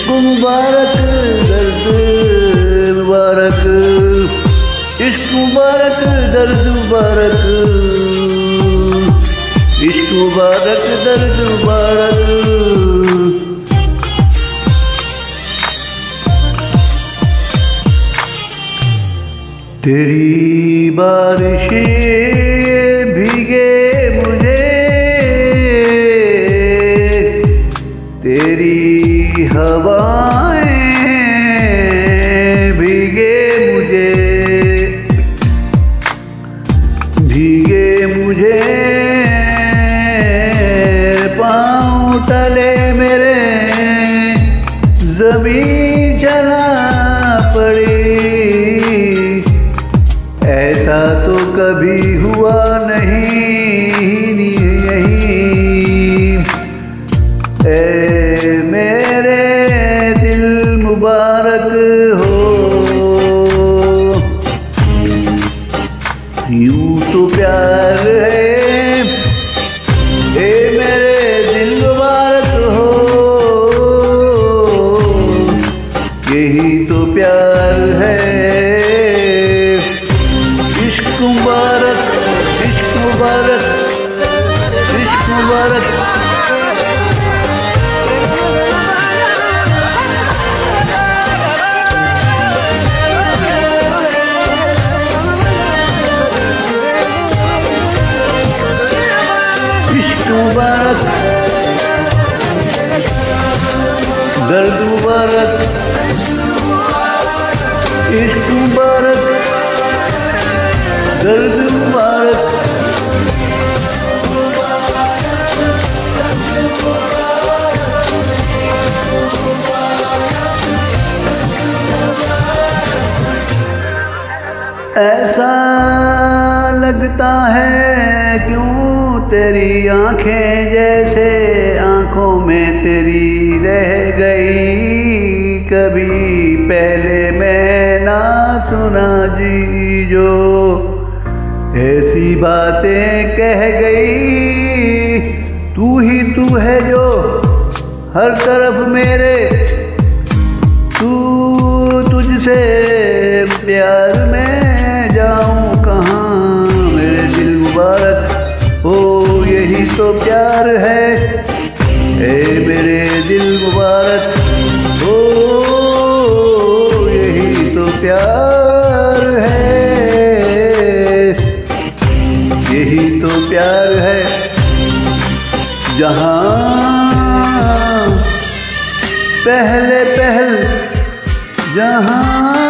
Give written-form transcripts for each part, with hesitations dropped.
मुबारक दर्द मुबारक, इश्क मुबारक दर्द मुबारक, इश्क मुबारक दर्द मुबारक। तेरी बारिशें भीगे मुझे, तेरी हवाएं भीगे मुझे, भीगे मुझे पाँव तले मेरे, ज़मीन चला पड़ी। ऐसा तो कभी हुआ नहीं यहीं, ऐ मेरे दिल मुबारक हो। यूं तो प्यार है, ऐ मेरे दिल मुबारक हो, यही तो प्यार है। इश्क मुबारक, इश्क मुबारक, इश्क मुबारक। इश्क मुबारक दर्द मुबारक, इश्क मुबारक दर्द मुबारक। ऐसा लगता है क्यों तेरी आंखें जैसे आंखों में तेरी रह गई। कभी पहले मैं ना सुना जी जो ऐसी बातें कह गई। तू ही तू है जो हर तरफ मेरे, तू तुझसे प्यार में जाऊं कहाँ। मेरे दिल मुबारक हो, यही तो प्यार है। ए मेरे दिल मुबारक हो, यही तो प्यार है, यही तो प्यार है। जहाँ पहले पहल, जहाँ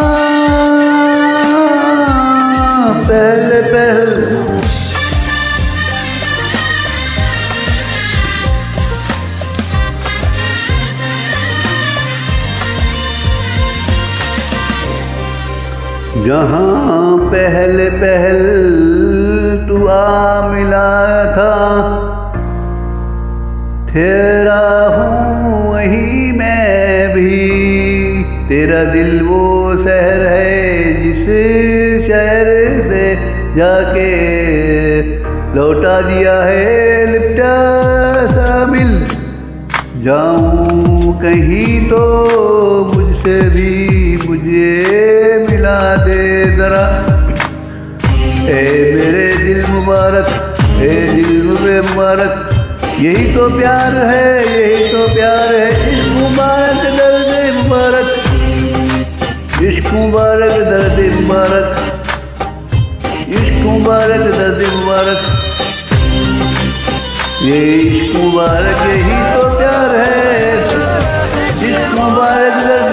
पहले पहल, जहाँ पहले पहल तू आ मिला था, तेरा हूँ वही मैं भी। तेरा दिल वो शहर है जिस शहर से जाके लौटा दिया है लिपटा सा मिल। जाऊँ कहीं तो मुझसे भी मुझे मिला दे जरा। ए मेरे दिल मुबारक, ए दिल मुबारक, यही तो प्यार है, यही तो प्यार है। इश्क मुबारक दर्द मुबारक, इश्क मुबारक दर्द मुबारक, इश्क मुबारक दर्द मुबारक। ये इश्क मुबारक यही तो प्यार है। इश्क मुबारक दर्द